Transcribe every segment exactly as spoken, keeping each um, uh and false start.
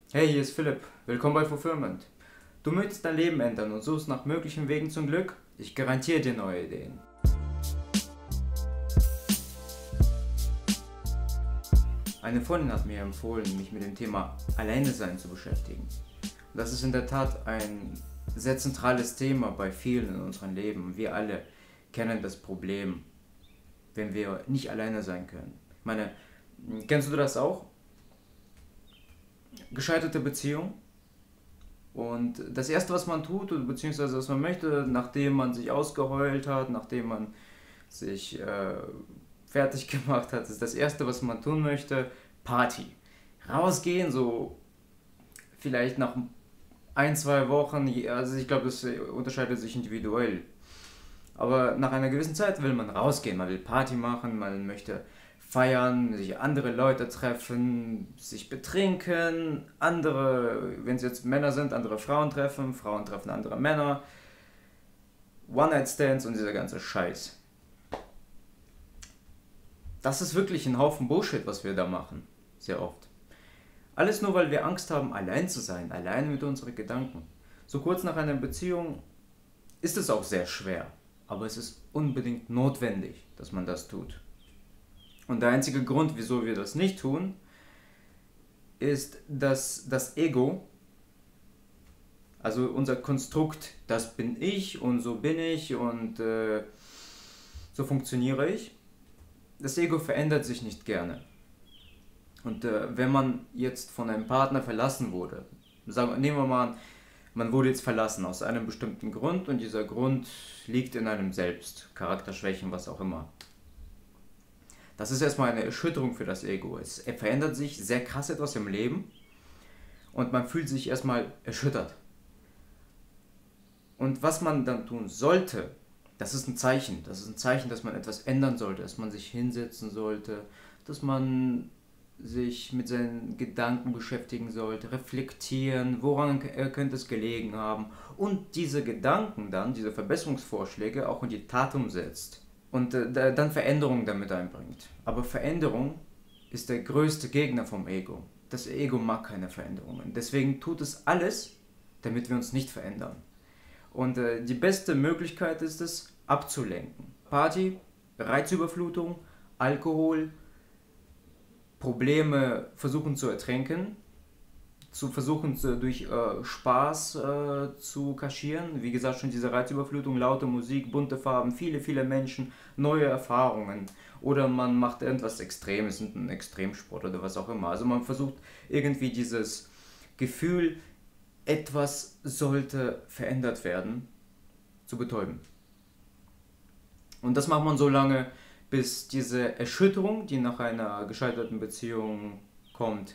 Hey, hier ist Philipp. Willkommen bei Fulfillment. Du möchtest dein Leben ändern und suchst nach möglichen Wegen zum Glück? Ich garantiere dir neue Ideen. Eine Freundin hat mir empfohlen, mich mit dem Thema Alleine sein zu beschäftigen. Und das ist in der Tat ein sehr zentrales Thema bei vielen in unserem Leben. Wir alle kennen das Problem, wenn wir nicht alleine sein können. Ich meine, kennst du das auch? Gescheiterte Beziehung. Und das Erste, was man tut, oder beziehungsweise was man möchte, nachdem man sich ausgeheult hat, nachdem man sich äh, fertig gemacht hat, ist das Erste, was man tun möchte, Party. Rausgehen, so vielleicht nach ein, zwei Wochen, also ich glaube, das unterscheidet sich individuell. Aber nach einer gewissen Zeit will man rausgehen, man will Party machen, man möchte feiern, sich andere Leute treffen, sich betrinken, andere, wenn es jetzt Männer sind, andere Frauen treffen, Frauen treffen andere Männer, One-Night-Stands und dieser ganze Scheiß. Das ist wirklich ein Haufen Bullshit, was wir da machen, sehr oft. Alles nur, weil wir Angst haben, allein zu sein, allein mit unseren Gedanken. So kurz nach einer Beziehung ist es auch sehr schwer, aber es ist unbedingt notwendig, dass man das tut. Und der einzige Grund, wieso wir das nicht tun, ist, dass das Ego, also unser Konstrukt, das bin ich und so bin ich und äh, so funktioniere ich, das Ego verändert sich nicht gerne. Und äh, wenn man jetzt von einem Partner verlassen wurde, sagen, nehmen wir mal an, man wurde jetzt verlassen aus einem bestimmten Grund und dieser Grund liegt in einem selbst, Charakterschwächen, was auch immer. Das ist erstmal eine Erschütterung für das Ego. Es verändert sich sehr krass etwas im Leben und man fühlt sich erstmal erschüttert. Und was man dann tun sollte, das ist ein Zeichen. Das ist ein Zeichen, dass man etwas ändern sollte, dass man sich hinsetzen sollte, dass man sich mit seinen Gedanken beschäftigen sollte, reflektieren, woran könnte es gelegen haben und diese Gedanken dann, diese Verbesserungsvorschläge auch in die Tat umsetzt. Und äh, dann Veränderung damit einbringt. Aber Veränderung ist der größte Gegner vom Ego. Das Ego mag keine Veränderungen. Deswegen tut es alles, damit wir uns nicht verändern. Und äh, die beste Möglichkeit ist es, abzulenken. Party, Reizüberflutung, Alkohol, Probleme versuchen zu ertränken, zu versuchen zu, durch äh, Spaß äh, zu kaschieren. Wie gesagt, schon diese Reizüberflutung, laute Musik, bunte Farben, viele, viele Menschen, neue Erfahrungen. Oder man macht irgendwas Extremes, einen Extremsport oder was auch immer. Also man versucht irgendwie dieses Gefühl, etwas sollte verändert werden, zu betäuben. Und das macht man so lange, bis diese Erschütterung, die nach einer gescheiterten Beziehung kommt,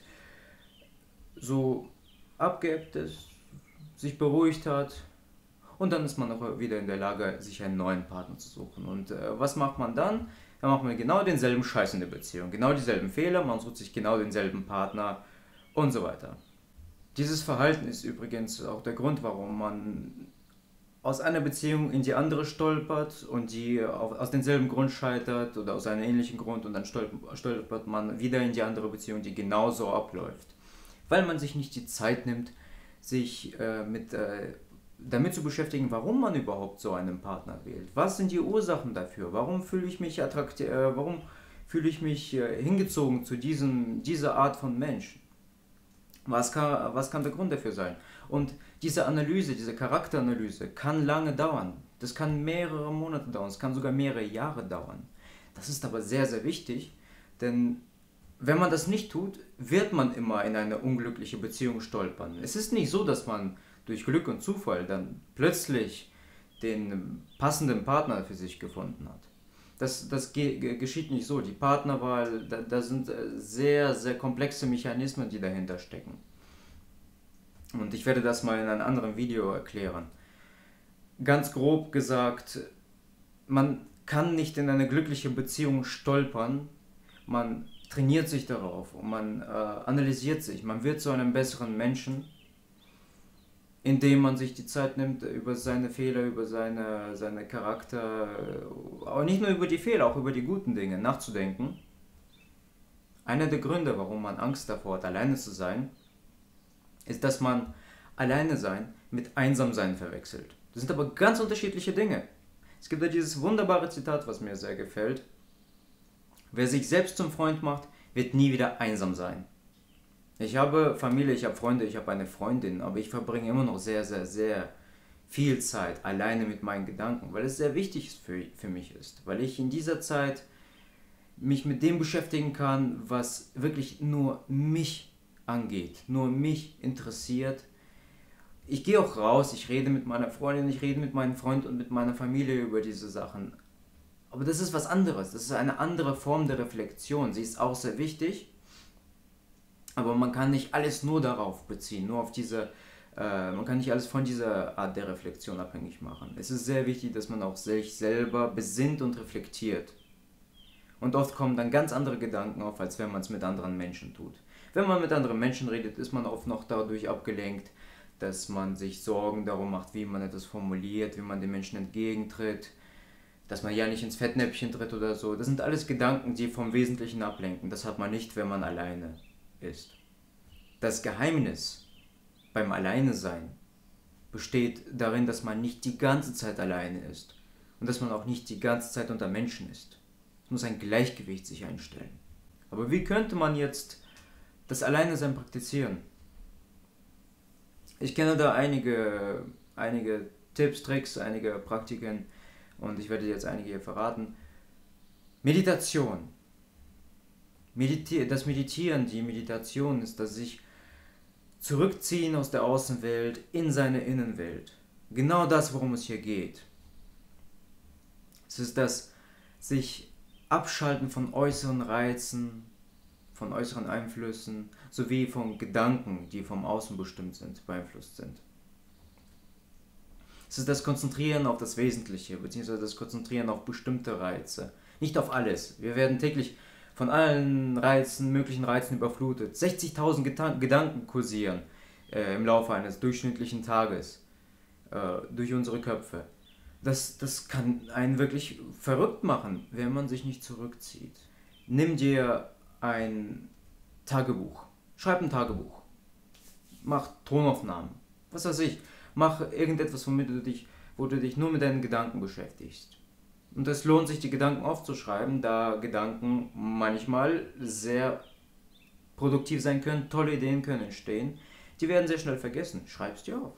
so abgeebbt ist, sich beruhigt hat und dann ist man auch wieder in der Lage, sich einen neuen Partner zu suchen. Und äh, was macht man dann? Dann macht man genau denselben Scheiß in der Beziehung, genau dieselben Fehler, man sucht sich genau denselben Partner und so weiter. Dieses Verhalten ist übrigens auch der Grund, warum man aus einer Beziehung in die andere stolpert und die auf, aus demselben Grund scheitert oder aus einem ähnlichen Grund und dann stolpert man wieder in die andere Beziehung, die genauso abläuft. Weil man sich nicht die Zeit nimmt, sich äh, mit, äh, damit zu beschäftigen, warum man überhaupt so einen Partner wählt. Was sind die Ursachen dafür? Warum fühle ich mich attraktiv, äh, warum fühle ich mich äh, hingezogen zu diesem, dieser Art von Menschen? Was kann, was kann der Grund dafür sein? Und diese Analyse, diese Charakteranalyse kann lange dauern. Das kann mehrere Monate dauern, es kann sogar mehrere Jahre dauern. Das ist aber sehr, sehr wichtig, denn wenn man das nicht tut, wird man immer in eine unglückliche Beziehung stolpern. Es ist nicht so, dass man durch Glück und Zufall dann plötzlich den passenden Partner für sich gefunden hat. Das, das ge geschieht nicht so. Die Partnerwahl, da, da sind sehr, sehr komplexe Mechanismen, die dahinter stecken. Und ich werde das mal in einem anderen Video erklären. Ganz grob gesagt, man kann nicht in eine glückliche Beziehung stolpern, man trainiert sich darauf und man äh, analysiert sich, man wird zu einem besseren Menschen, indem man sich die Zeit nimmt, über seine Fehler, über seine, seine Charakter, aber nicht nur über die Fehler, auch über die guten Dinge nachzudenken. Einer der Gründe, warum man Angst davor hat, alleine zu sein, ist, dass man alleine sein mit einsam sein verwechselt. Das sind aber ganz unterschiedliche Dinge. Es gibt ja dieses wunderbare Zitat, was mir sehr gefällt. Wer sich selbst zum Freund macht, wird nie wieder einsam sein. Ich habe Familie, ich habe Freunde, ich habe eine Freundin, aber ich verbringe immer noch sehr, sehr, sehr viel Zeit alleine mit meinen Gedanken, weil es sehr wichtig für, für mich ist, weil ich in dieser Zeit mich mit dem beschäftigen kann, was wirklich nur mich angeht, nur mich interessiert. Ich gehe auch raus, ich rede mit meiner Freundin, ich rede mit meinem Freund und mit meiner Familie über diese Sachen. Aber das ist was anderes, das ist eine andere Form der Reflexion. Sie ist auch sehr wichtig, aber man kann nicht alles nur darauf beziehen, nur auf diese, äh, man kann nicht alles von dieser Art der Reflexion abhängig machen. Es ist sehr wichtig, dass man auch sich selber besinnt und reflektiert. Und oft kommen dann ganz andere Gedanken auf, als wenn man es mit anderen Menschen tut. Wenn man mit anderen Menschen redet, ist man oft noch dadurch abgelenkt, dass man sich Sorgen darum macht, wie man etwas formuliert, wie man den Menschen entgegentritt, dass man ja nicht ins Fettnäpfchen tritt oder so. Das sind alles Gedanken, die vom Wesentlichen ablenken. Das hat man nicht, wenn man alleine ist. Das Geheimnis beim Alleine-Sein besteht darin, dass man nicht die ganze Zeit alleine ist und dass man auch nicht die ganze Zeit unter Menschen ist. Es muss ein Gleichgewicht sich einstellen. Aber wie könnte man jetzt das Alleine-Sein praktizieren? Ich kenne da einige, einige Tipps, Tricks, einige Praktiken und ich werde jetzt einige hier verraten. Meditation. Mediti- das Meditieren, die Meditation ist das sich zurückziehen aus der Außenwelt in seine Innenwelt. Genau das, worum es hier geht. Es ist das sich Abschalten von äußeren Reizen, von äußeren Einflüssen, sowie von Gedanken, die vom Außen bestimmt sind, beeinflusst sind. Es ist das Konzentrieren auf das Wesentliche, beziehungsweise das Konzentrieren auf bestimmte Reize. Nicht auf alles. Wir werden täglich von allen Reizen, möglichen Reizen überflutet. sechzigtausend Getan- Gedanken kursieren äh, im Laufe eines durchschnittlichen Tages äh, durch unsere Köpfe. Das, das kann einen wirklich verrückt machen, wenn man sich nicht zurückzieht. Nimm dir ein Tagebuch. Schreib ein Tagebuch. Mach Tonaufnahmen. Was weiß ich. Mach irgendetwas, womit du dich, wo du dich nur mit deinen Gedanken beschäftigst. Und es lohnt sich, die Gedanken aufzuschreiben, da Gedanken manchmal sehr produktiv sein können, tolle Ideen können entstehen. Die werden sehr schnell vergessen. Schreib's dir auf.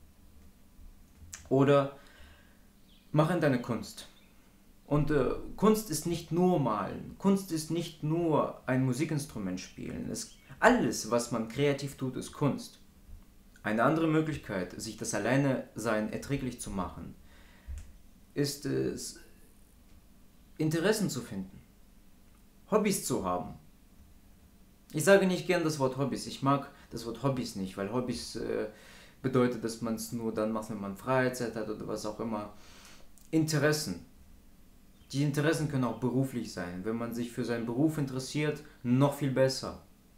Oder mach in deine Kunst. Und äh, Kunst ist nicht nur malen. Kunst ist nicht nur ein Musikinstrument spielen. Es, alles, was man kreativ tut, ist Kunst. Eine andere Möglichkeit, sich das Alleine-Sein erträglich zu machen, ist es, Interessen zu finden. Hobbys zu haben. Ich sage nicht gern das Wort Hobbys. Ich mag das Wort Hobbys nicht, weil Hobbys äh, bedeutet, dass man es nur dann macht, wenn man Freizeit hat oder was auch immer. Interessen. Die Interessen können auch beruflich sein. Wenn man sich für seinen Beruf interessiert, noch viel besser.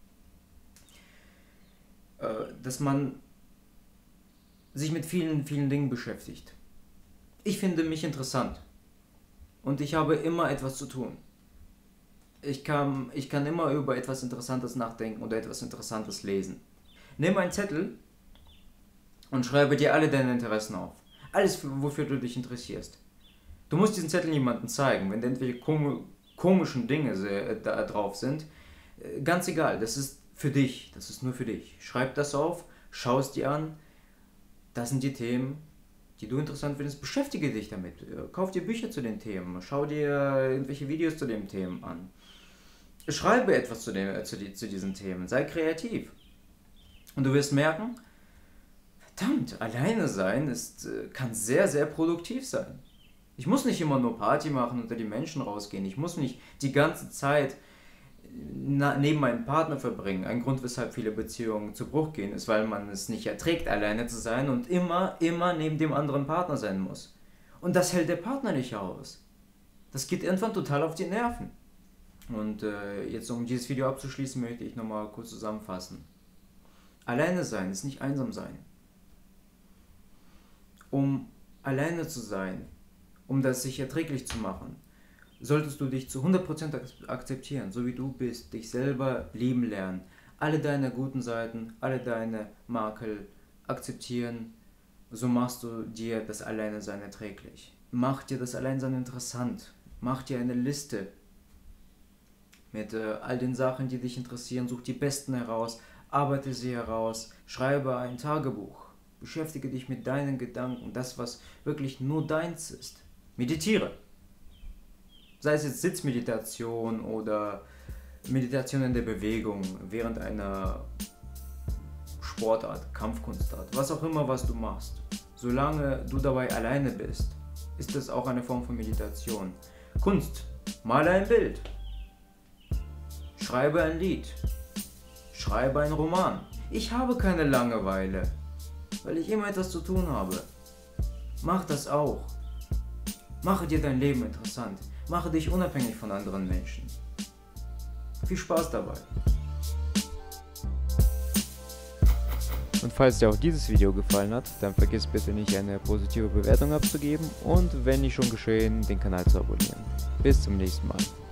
Äh, dass man sich mit vielen, vielen Dingen beschäftigt. Ich finde mich interessant. Und ich habe immer etwas zu tun. Ich kann, ich kann immer über etwas Interessantes nachdenken oder etwas Interessantes lesen. Nimm einen Zettel und schreibe dir alle deine Interessen auf. Alles, wofür du dich interessierst. Du musst diesen Zettel niemandem zeigen, wenn da irgendwelche kom komischen Dinge da drauf sind. Ganz egal, das ist für dich, das ist nur für dich. Schreib das auf, schau es dir an. Das sind die Themen, die du interessant findest. Beschäftige dich damit. Kauf dir Bücher zu den Themen. Schau dir irgendwelche Videos zu den Themen an. Schreibe etwas zu, dem, zu, die, zu diesen Themen. Sei kreativ. Und du wirst merken, verdammt, alleine sein ist, kann sehr, sehr produktiv sein. Ich muss nicht immer nur Party machen, unter die Menschen rausgehen. Ich muss nicht die ganze Zeit neben meinem Partner verbringen. Ein Grund, weshalb viele Beziehungen zu Bruch gehen, ist, weil man es nicht erträgt, alleine zu sein und immer, immer neben dem anderen Partner sein muss. Und das hält der Partner nicht aus. Das geht irgendwann total auf die Nerven. Und äh, jetzt, um dieses Video abzuschließen, möchte ich nochmal kurz zusammenfassen. Alleine sein ist nicht einsam sein. Um alleine zu sein, um das sich erträglich zu machen, solltest du dich zu hundert Prozent akzeptieren, so wie du bist, dich selber lieben lernen, alle deine guten Seiten, alle deine Makel akzeptieren. So machst du dir das Alleinsein erträglich. Mach dir das Alleinsein interessant. Mach dir eine Liste mit äh, all den Sachen, die dich interessieren. Such die besten heraus, arbeite sie heraus, schreibe ein Tagebuch. Beschäftige dich mit deinen Gedanken, das, was wirklich nur deins ist. Meditiere. Sei es jetzt Sitzmeditation oder Meditation in der Bewegung, während einer Sportart, Kampfkunstart, was auch immer, was du machst. Solange du dabei alleine bist, ist das auch eine Form von Meditation. Kunst, male ein Bild, schreibe ein Lied, schreibe einen Roman. Ich habe keine Langeweile, weil ich immer etwas zu tun habe. Mach das auch. Mache dir dein Leben interessant. Mache dich unabhängig von anderen Menschen. Viel Spaß dabei. Und falls dir auch dieses Video gefallen hat, dann vergiss bitte nicht eine positive Bewertung abzugeben und wenn nicht schon geschehen, den Kanal zu abonnieren. Bis zum nächsten Mal.